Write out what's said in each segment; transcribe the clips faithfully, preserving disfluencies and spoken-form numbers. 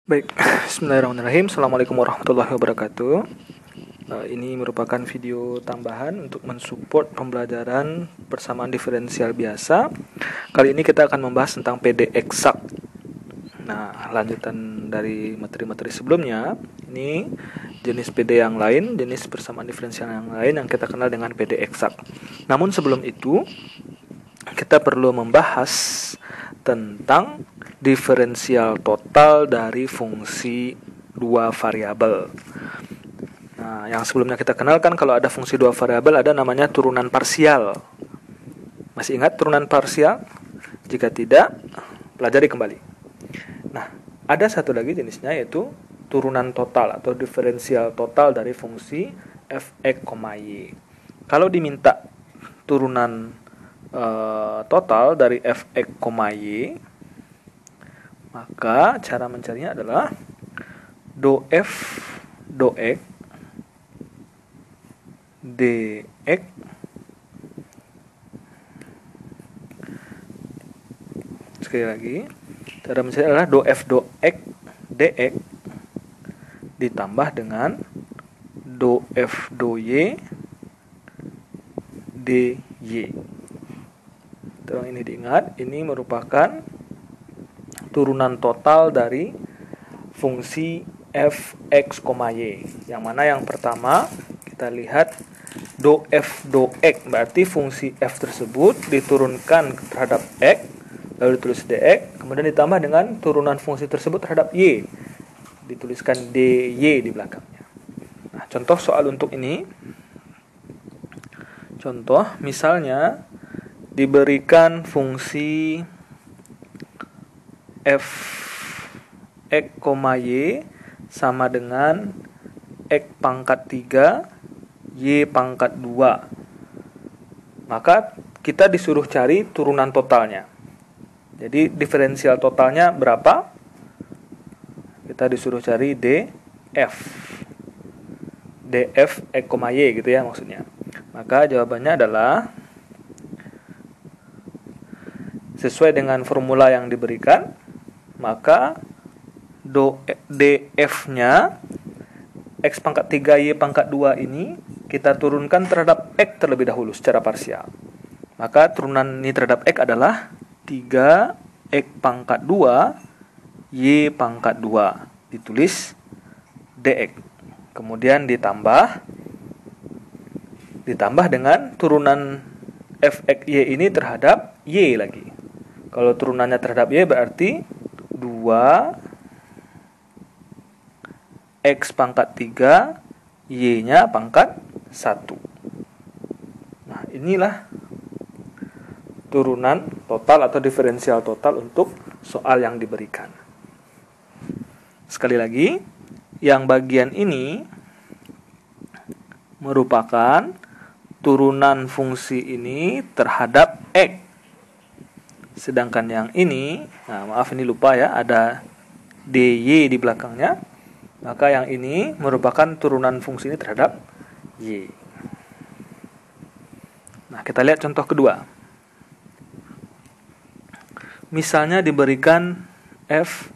Baik, bismillahirrahmanirrahim. Assalamualaikum warahmatullahi wabarakatuh. Uh, ini merupakan video tambahan untuk mensupport pembelajaran persamaan diferensial biasa. Kali ini kita akan membahas tentang P D eksak. Nah, lanjutan dari materi-materi sebelumnya, ini jenis P D yang lain, jenis persamaan diferensial yang lain yang kita kenal dengan P D eksak. Namun sebelum itu, kita perlu membahas tentang diferensial total dari fungsi dua variabel. Nah, yang sebelumnya kita kenalkan, kalau ada fungsi dua variabel ada namanya turunan parsial. Masih ingat turunan parsial? Jika tidak, pelajari kembali. Nah, ada satu lagi jenisnya, yaitu turunan total atau diferensial total dari fungsi f(x), y. Kalau diminta turunan uh, total dari f(x), y, maka cara mencarinya adalah do f do x dx sekali lagi, cara mencari adalah do f do x dx ditambah dengan do f do y dy. Tolong ini diingat, ini merupakan turunan total dari fungsi f(x), y. Yang mana yang pertama kita lihat do f do x, berarti fungsi f tersebut diturunkan terhadap x, lalu ditulis dx, kemudian ditambah dengan turunan fungsi tersebut terhadap y, dituliskan dy di belakangnya. Nah, contoh soal untuk ini, contoh misalnya diberikan fungsi f(x), y sama dengan x pangkat tiga, y pangkat dua. Maka kita disuruh cari turunan totalnya. Jadi diferensial totalnya berapa? Kita disuruh cari df. df x, y gitu ya maksudnya. Maka jawabannya adalah sesuai dengan formula yang diberikan, maka do df-nya x pangkat tiga, y pangkat dua ini kita turunkan terhadap x terlebih dahulu secara parsial. Maka turunan ini terhadap x adalah tiga x pangkat dua, y pangkat dua. Ditulis dx. Kemudian ditambah ditambah dengan turunan f(x), y ini terhadap y lagi. Kalau turunannya terhadap y berarti dua x pangkat tiga, y-nya pangkat satu. Nah, inilah turunan total atau diferensial total untuk soal yang diberikan. Sekali lagi, yang bagian ini merupakan turunan fungsi ini terhadap x. Sedangkan yang ini, nah maaf ini lupa ya, ada dy di belakangnya. Maka yang ini merupakan turunan fungsi ini terhadap y. Nah, kita lihat contoh kedua. Misalnya diberikan f(x),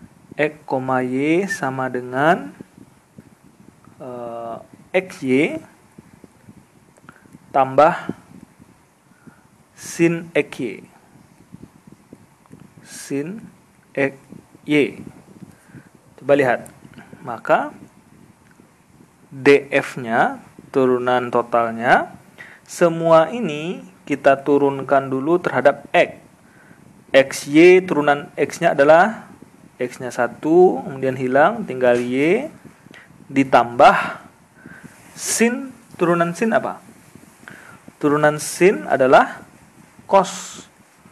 y sama dengan uh, xy tambah sin xy. Sin xy. Coba lihat. Maka df-nya, turunan totalnya, semua ini kita turunkan dulu terhadap x. Xy, turunan x-nya adalah x-nya satu, kemudian hilang, tinggal y, ditambah sin, turunan sin apa? Turunan sin adalah cos.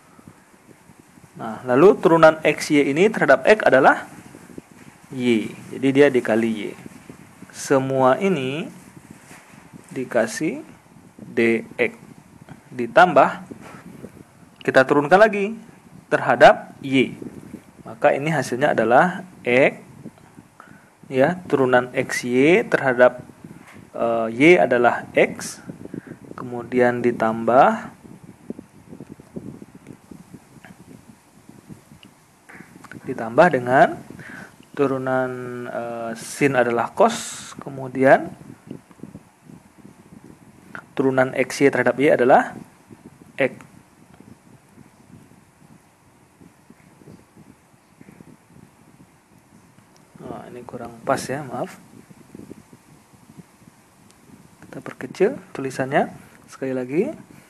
Nah, lalu turunan xy ini terhadap x adalah y. Jadi dia dikali y. Semua ini dikasih dx. Ditambah, kita turunkan lagi terhadap y. Maka ini hasilnya adalah x, ya, turunan xy terhadap uh, y adalah x. Kemudian ditambah ditambah dengan turunan uh, sin adalah cos, kemudian turunan xy terhadap y adalah x. Oh, ini kurang pas ya, maaf. Kita perkecil tulisannya sekali lagi.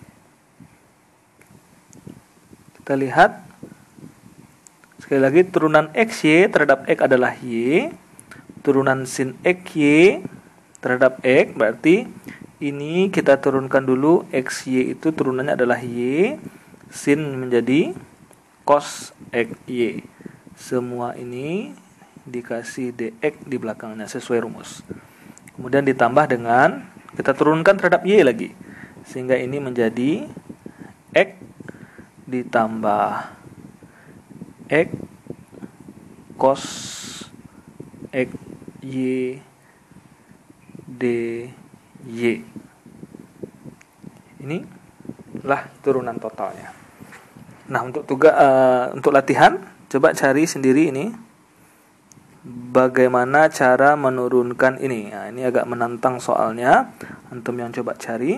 Kita lihat sekali lagi, turunan xy terhadap x adalah y, turunan sin xy terhadap x, berarti ini kita turunkan dulu, xy itu turunannya adalah y, sin menjadi cos xy. Semua ini dikasih dx di belakangnya sesuai rumus. Kemudian ditambah dengan, kita turunkan terhadap y lagi, sehingga ini menjadi x ditambah x cos x y dy. Ini lah turunan totalnya. Nah, untuk tugas uh, untuk latihan, coba cari sendiri ini bagaimana cara menurunkan ini. Nah, ini agak menantang soalnya. Antum yang coba cari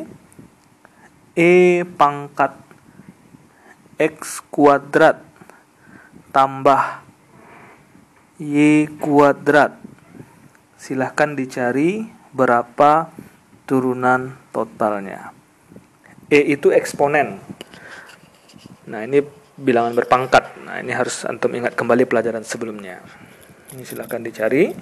e pangkat x kuadrat tambah y kuadrat. Silahkan dicari berapa turunan totalnya. E itu eksponen. Nah, ini bilangan berpangkat. Nah, ini harus antum ingat kembali pelajaran sebelumnya. Ini silahkan dicari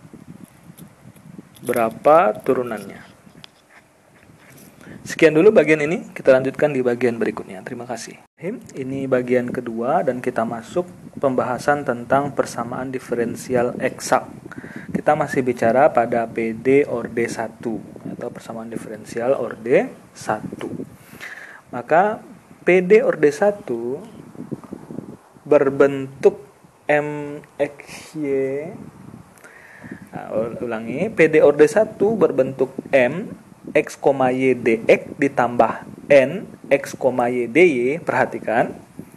berapa turunannya. Sekian dulu bagian ini, kita lanjutkan di bagian berikutnya. Terima kasih. Ini bagian kedua dan kita masuk pembahasan tentang persamaan diferensial eksak. Kita masih bicara pada P D orde satu atau persamaan diferensial orde satu. Maka P D orde satu berbentuk M X Y. Nah, ulangi, P D orde satu berbentuk M x, y dx ditambah n x, y dy. Perhatikan,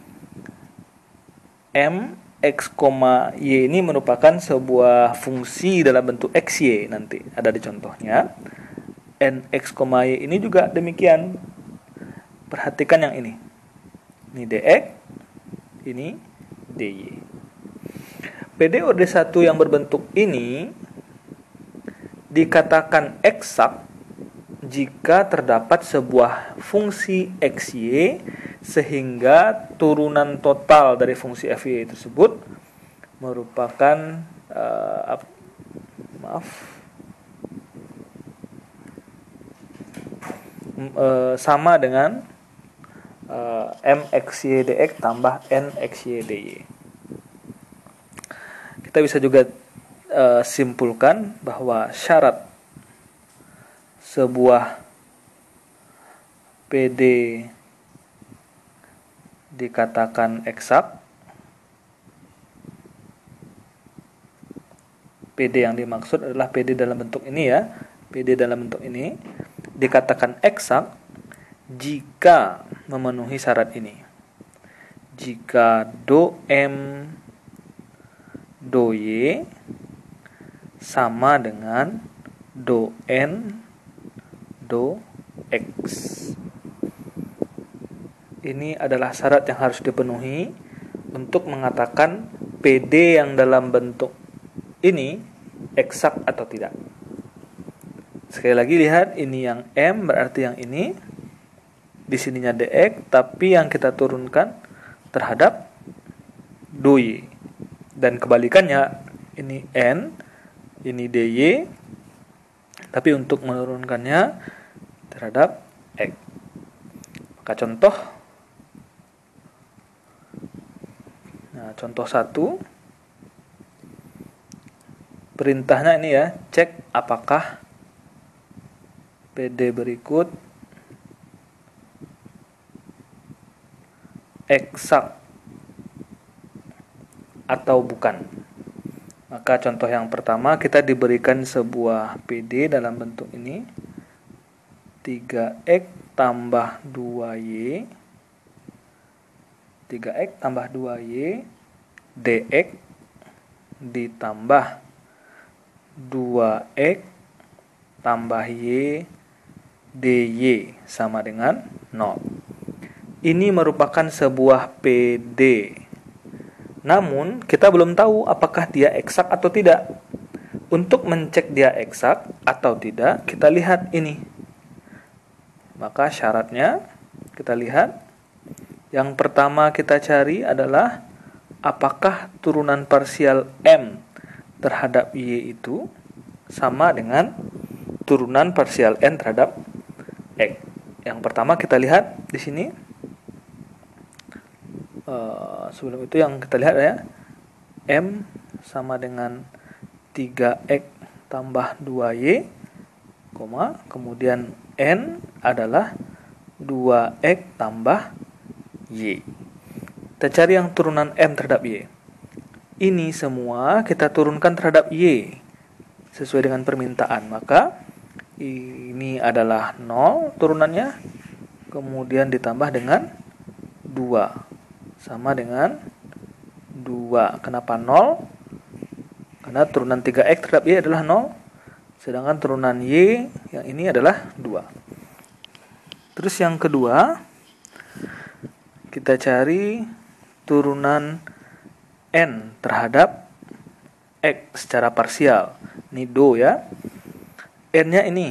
m x, y ini merupakan sebuah fungsi dalam bentuk xy, nanti ada di contohnya. N x, y ini juga demikian. Perhatikan yang ini. Ini dx, ini dy. P D orde satu yang berbentuk ini dikatakan eksak jika terdapat sebuah fungsi xy sehingga turunan total dari fungsi fy tersebut merupakan uh, maaf uh, sama dengan uh, mxy dx tambah nxy dy. Kita bisa juga uh, simpulkan bahwa syarat sebuah P D dikatakan eksak, P D yang dimaksud adalah P D dalam bentuk ini ya, P D dalam bentuk ini dikatakan eksak jika memenuhi syarat ini. Jika do M do Y sama dengan do N do X. Ini adalah syarat yang harus dipenuhi untuk mengatakan P D yang dalam bentuk ini eksak atau tidak. Sekali lagi lihat, ini yang M berarti yang ini, di sininya dx, tapi yang kita turunkan terhadap do Y. Dan kebalikannya, ini N, ini dy, tapi untuk menurunkannya terhadap X. Maka contoh, nah contoh satu, perintahnya ini ya, cek apakah P D berikut eksak atau bukan. Maka contoh yang pertama, kita diberikan sebuah P D dalam bentuk ini, tiga x tambah dua y, tiga x tambah dua y dx ditambah dua X tambah Y dy sama dengan nol. Ini merupakan sebuah P D. Namun, kita belum tahu apakah dia eksak atau tidak. Untuk mencek dia eksak atau tidak, kita lihat ini. Maka syaratnya, kita lihat. Yang pertama kita cari adalah apakah turunan parsial M terhadap Y itu sama dengan turunan parsial N terhadap X. Yang pertama kita lihat di sini. Uh, sebelum itu yang kita lihat ya, M sama dengan tiga X tambah dua Y, kemudian N adalah dua X tambah Y. Kita cari yang turunan M terhadap Y. Ini semua kita turunkan terhadap Y sesuai dengan permintaan. Maka ini adalah nol turunannya, kemudian ditambah dengan dua sama dengan dua. Kenapa nol? Karena turunan tiga X terhadap Y adalah nol, sedangkan turunan Y yang ini adalah dua. Terus yang kedua, kita cari turunan N terhadap X secara parsial. Ini do ya. N-nya ini.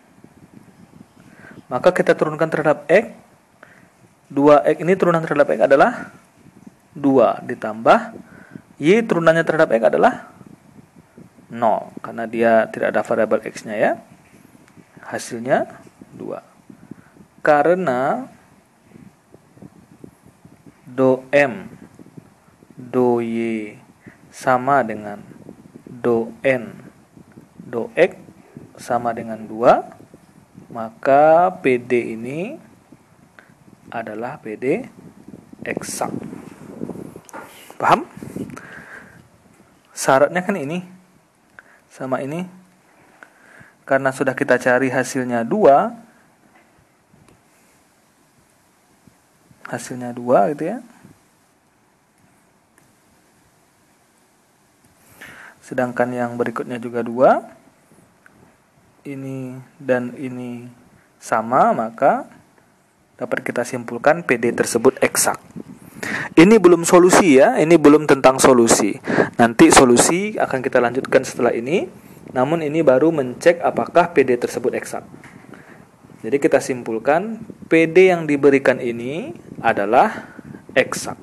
Maka kita turunkan terhadap X. dua X ini turunan terhadap X adalah dua ditambah Y turunannya terhadap X adalah nol karena dia tidak ada variabel X-nya ya. Hasilnya dua. Karena do M do Y sama dengan do N do X sama dengan dua, maka P D ini adalah P D eksak. Paham? Syaratnya kan ini sama ini. Karena sudah kita cari hasilnya dua, hasilnya dua gitu ya. Sedangkan yang berikutnya juga dua. Ini dan ini sama, maka dapat kita simpulkan P D tersebut eksak. Ini belum solusi ya, ini belum tentang solusi. Nanti solusi akan kita lanjutkan setelah ini. Namun ini baru mencek apakah P D tersebut eksak. Jadi kita simpulkan P D yang diberikan ini adalah eksak.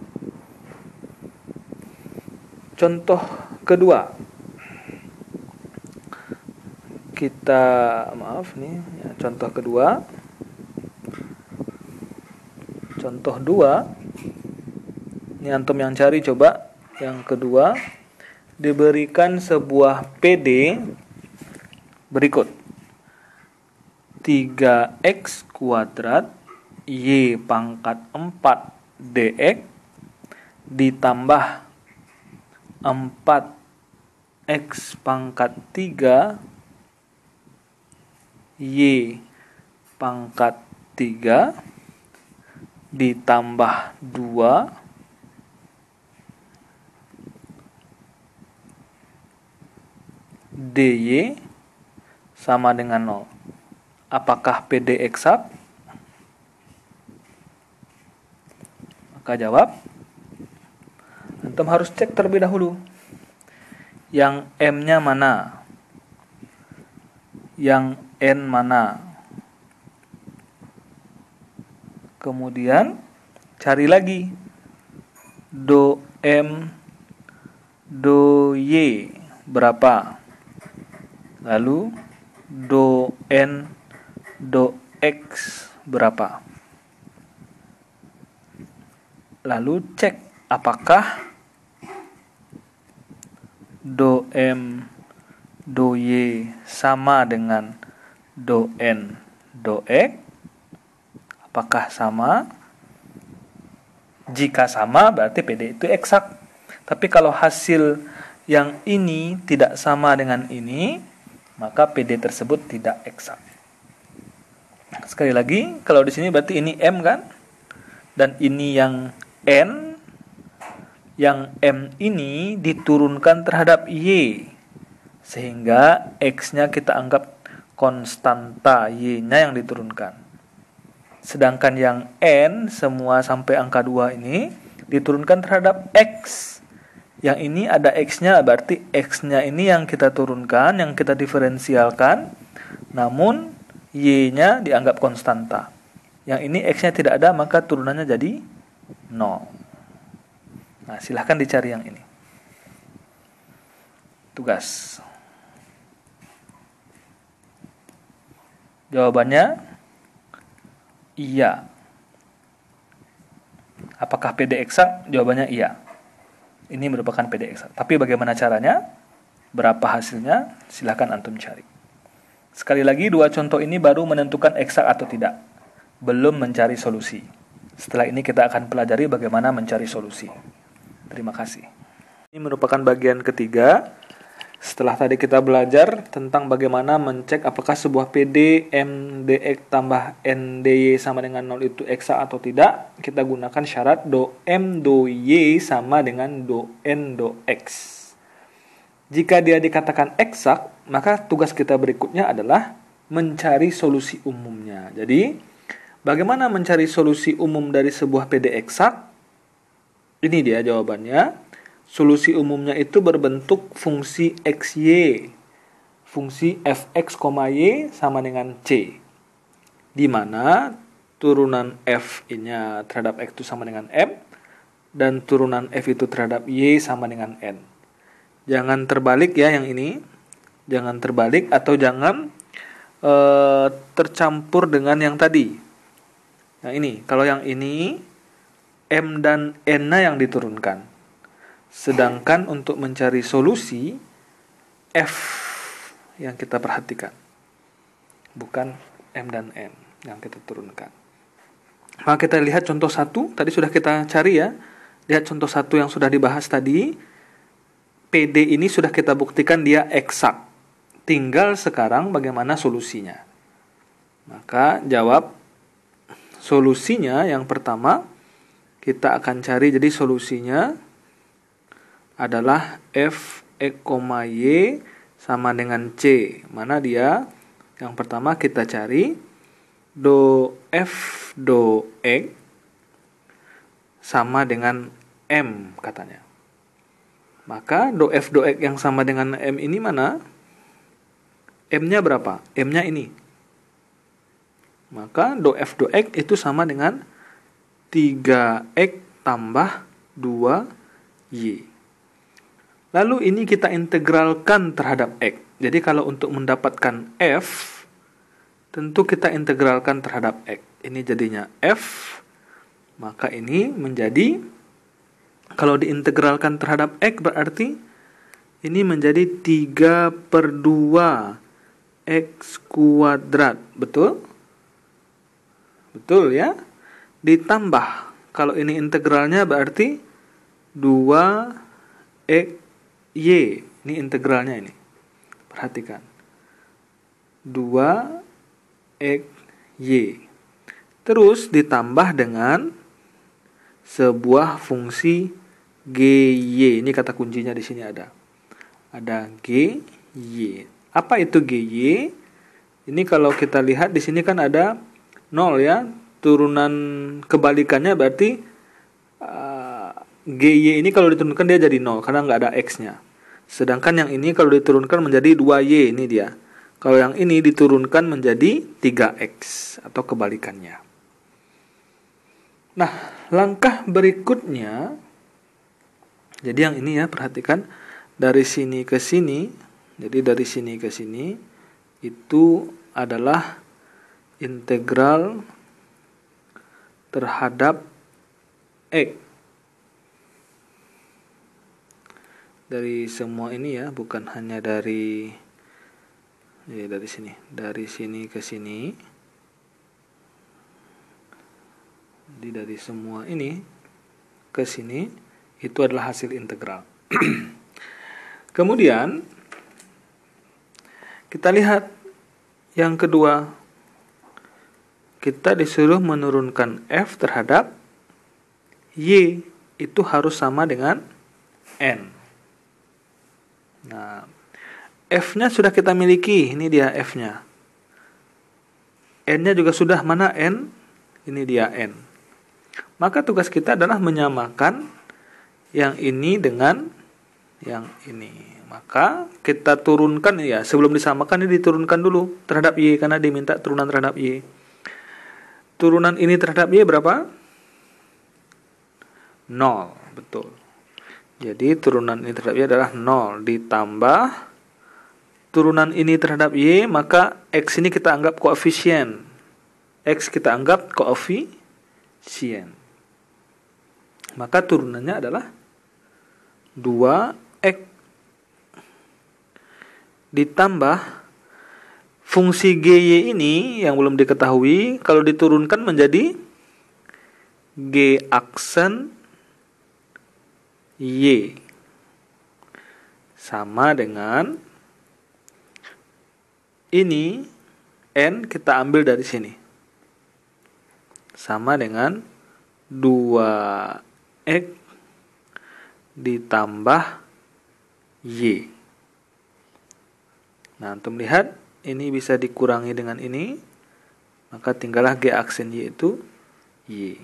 Contoh kedua. Kita maaf nih, ya, contoh kedua. Contoh dua. Ini antum yang cari coba. Yang kedua, diberikan sebuah P D berikut. tiga X kuadrat Y pangkat empat dx ditambah empat X pangkat tiga Y pangkat tiga ditambah dua dy sama dengan nol. Apakah P D eksak? Maka jawab, antum harus cek terlebih dahulu. Yang M-nya mana? Yang N mana? Kemudian cari lagi do M do Y berapa? Lalu do N do X berapa? Lalu cek apakah do M do Y sama dengan do N do X. Apakah sama? Jika sama berarti P D itu eksak. Tapi kalau hasil yang ini tidak sama dengan ini, maka P D tersebut tidak eksak. Sekali lagi, kalau di sini berarti ini M kan? Dan ini yang N, yang M ini diturunkan terhadap Y, sehingga X-nya kita anggap konstanta, Y-nya yang diturunkan. Sedangkan yang N, semua sampai angka dua ini, diturunkan terhadap X. Yang ini ada X-nya, berarti X-nya ini yang kita turunkan, yang kita diferensialkan, namun Y-nya dianggap konstanta. Yang ini X-nya tidak ada, maka turunannya jadi nol. Nah, silahkan dicari yang ini. Tugas. Jawabannya iya. Apakah P D eksak? Jawabannya iya. Ini merupakan P D eksak. Tapi bagaimana caranya? Berapa hasilnya? Silahkan antum cari. Sekali lagi, dua contoh ini baru menentukan eksak atau tidak, belum mencari solusi. Setelah ini kita akan pelajari bagaimana mencari solusi. Terima kasih. Ini merupakan bagian ketiga. Setelah tadi kita belajar tentang bagaimana mencek apakah sebuah P D M dx tambah N dy sama dengan nol itu eksak atau tidak, kita gunakan syarat do M do Y sama dengan do N do X. Jika dia dikatakan eksak, maka tugas kita berikutnya adalah mencari solusi umumnya. Jadi, bagaimana mencari solusi umum dari sebuah P D eksak? Ini dia jawabannya. Solusi umumnya itu berbentuk fungsi X Y. Fungsi Fx, Y sama dengan C. Di mana turunan F-nya terhadap X itu sama dengan M, dan turunan F itu terhadap Y sama dengan N. Jangan terbalik ya yang ini. Jangan terbalik atau jangan e, tercampur dengan yang tadi. Yang ini, kalau yang ini M dan N-nya yang diturunkan. Sedangkan untuk mencari solusi F yang kita perhatikan. Bukan M dan N yang kita turunkan. Maka kita lihat contoh satu, tadi sudah kita cari ya. Lihat contoh satu yang sudah dibahas tadi. P D ini sudah kita buktikan dia eksak. Tinggal sekarang bagaimana solusinya. Maka jawab solusinya yang pertama kita akan cari, jadi solusinya adalah F X, Y sama dengan C. Mana dia? Yang pertama kita cari do F do X sama dengan M katanya. Maka do F do X yang sama dengan M ini mana? M-nya berapa? M-nya ini. Maka do F do X itu sama dengan tiga X tambah dua Y. Lalu ini kita integralkan terhadap X. Jadi kalau untuk mendapatkan F, tentu kita integralkan terhadap X. Ini jadinya F, maka ini menjadi, kalau diintegralkan terhadap X berarti ini menjadi tiga per dua X kuadrat. Betul? Betul ya? Ditambah, kalau ini integralnya berarti dua X Y. Ini integralnya ini. Perhatikan. dua X Y. Terus ditambah dengan sebuah fungsi G Y. Ini kata kuncinya di sini ada. Ada G Y. Apa itu G Y? Ini kalau kita lihat di sini kan ada nol ya. Turunan kebalikannya berarti uh, G Y ini kalau diturunkan dia jadi nol karena nggak ada X-nya. Sedangkan yang ini kalau diturunkan menjadi dua Y, ini dia. Kalau yang ini diturunkan menjadi tiga X atau kebalikannya. Nah, langkah berikutnya, jadi yang ini ya, perhatikan dari sini ke sini. Jadi dari sini ke sini itu adalah integral terhadap X. Dari semua ini ya, bukan hanya dari ya, dari sini, dari sini ke sini. Jadi dari semua ini ke sini itu adalah hasil integral. Kemudian kita lihat yang kedua, kita disuruh menurunkan F terhadap Y. itu harus sama dengan N. Nah, F-nya sudah kita miliki, ini dia F-nya. N-nya juga sudah, mana N? Ini dia N. Maka tugas kita adalah menyamakan yang ini dengan yang ini. Maka kita turunkan ya, sebelum disamakan ini diturunkan dulu terhadap Y, karena diminta turunan terhadap Y. Turunan ini terhadap Y berapa? nol, betul. Jadi turunan ini terhadap Y adalah nol ditambah turunan ini terhadap Y, maka X ini kita anggap koefisien. X kita anggap koefisien. Maka turunannya adalah dua X ditambah fungsi G Y ini yang belum diketahui, kalau diturunkan menjadi G aksen Y sama dengan ini N kita ambil dari sini sama dengan dua X ditambah Y. Nah, untuk melihat ini bisa dikurangi dengan ini, maka tinggallah G aksen Y itu Y.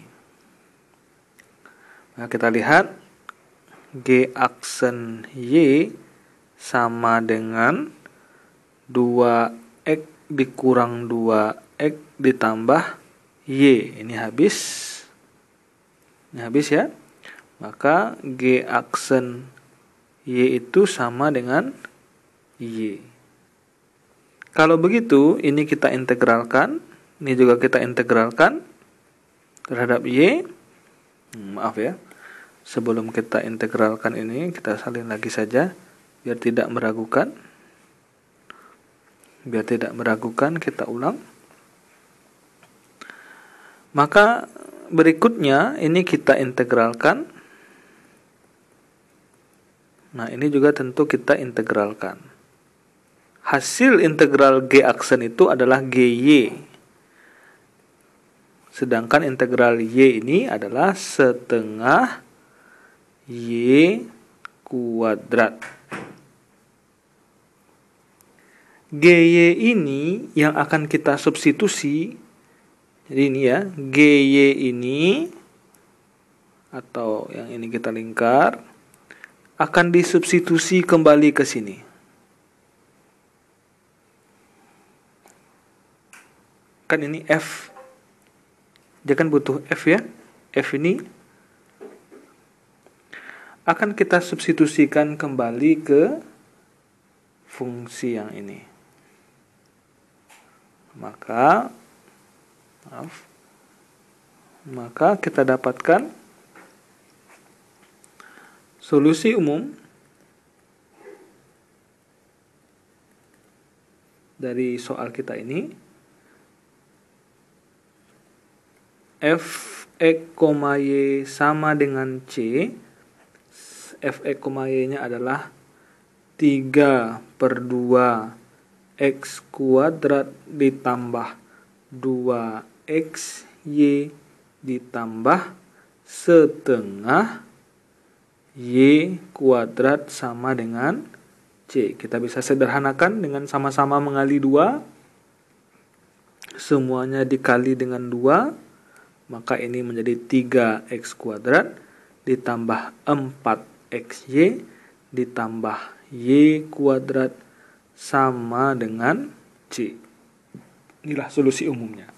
Nah, kita lihat G aksen Y sama dengan dua X dikurang dua X ditambah Y. Ini habis. Ini habis ya. Maka G aksen Y itu sama dengan Y. Kalau begitu, ini kita integralkan. Ini juga kita integralkan terhadap Y. Hmm, maaf ya. Sebelum kita integralkan ini, kita salin lagi saja biar tidak meragukan. Biar tidak meragukan, kita ulang. Maka berikutnya ini kita integralkan. Nah, ini juga tentu kita integralkan. Hasil integral G aksen itu adalah G Y. Sedangkan integral Y ini adalah setengah Y kuadrat. G Y ini yang akan kita substitusi. Jadi ini ya, G Y ini atau yang ini kita lingkar akan disubstitusi kembali ke sini. Kan ini F. Dia kan butuh F ya. F ini akan kita substitusikan kembali ke fungsi yang ini. Maka maaf, maka kita dapatkan solusi umum dari soal kita ini. F X, Y sama dengan C. F X, Y nya adalah tiga per dua X kuadrat ditambah dua X Y ditambah setengah Y kuadrat sama dengan C. Kita bisa sederhanakan dengan sama-sama mengali dua. Semuanya dikali dengan dua. Maka ini menjadi tiga X kuadrat ditambah empat X Y ditambah Y kuadrat sama dengan C. Inilah solusi umumnya.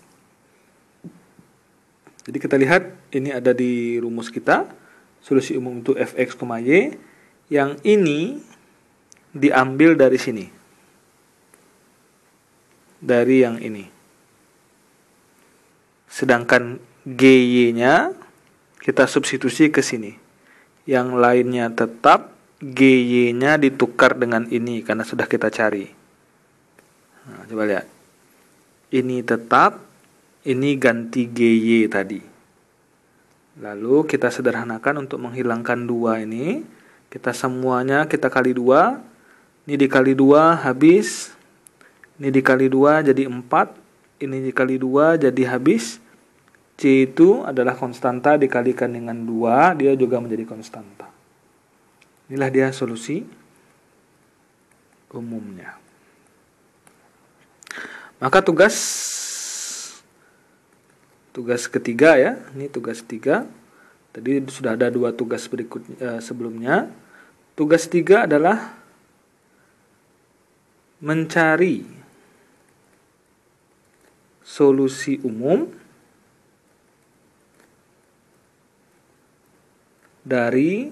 Jadi kita lihat ini ada di rumus kita. Solusi umum untuk F X, Y. Yang ini diambil dari sini. Dari yang ini. Sedangkan G Y-nya kita substitusi ke sini. Yang lainnya tetap, G Y-nya ditukar dengan ini karena sudah kita cari. Nah, coba lihat. Ini tetap, ini ganti G Y tadi. Lalu kita sederhanakan untuk menghilangkan dua ini. Kita semuanya kita kali dua. Ini dikali dua habis. Ini dikali dua jadi empat. Ini dikali dua jadi habis. C C itu adalah konstanta dikalikan dengan dua, dia juga menjadi konstanta. Inilah dia solusi umumnya. Maka tugas tugas ketiga ya, ini tugas tiga. Tadi sudah ada dua tugas berikut eh, sebelumnya. Tugas tiga adalah mencari solusi umum dari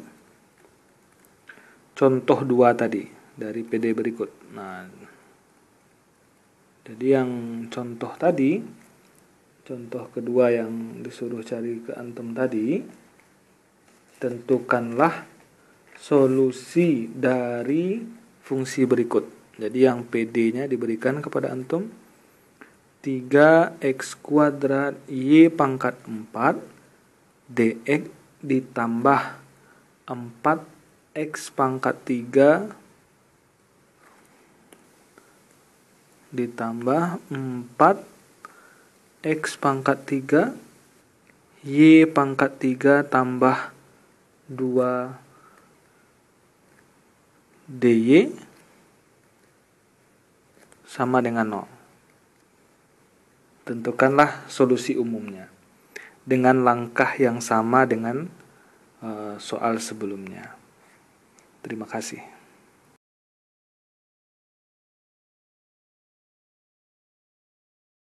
contoh dua tadi, dari P D berikut. Nah, jadi yang contoh tadi, contoh kedua yang disuruh cari ke antum tadi, tentukanlah solusi dari fungsi berikut. Jadi yang P D-nya diberikan kepada antum tiga x kuadrat y pangkat empat dx ditambah empat x pangkat tiga ditambah empat x pangkat tiga y pangkat tiga tambah dua dy sama dengan nol. Tentukanlah solusi umumnya dengan langkah yang sama dengan uh, soal sebelumnya. Terima kasih.